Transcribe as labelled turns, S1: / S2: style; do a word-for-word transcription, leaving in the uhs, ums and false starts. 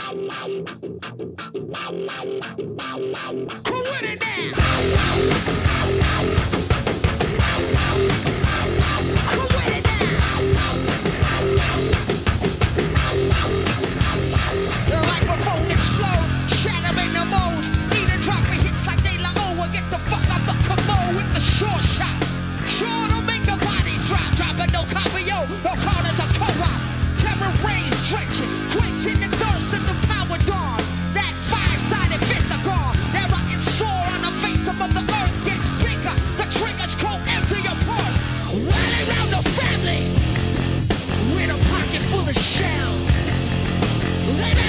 S1: Who with it now? Who with it now? The microphone explodes, shattering the mold. Even dropping hits like De La O. Get the fuck off the commode with the short shot. Sure to make the body drop. Dropping no copio, no corners of co-op. Terror rays drenching, quenching the thirst of the power dawn. That five-sided pentagon, that rocket sword on the face of the earth gets bigger. The triggers go empty your purse. Rally around the family with a pocket full of shells. Let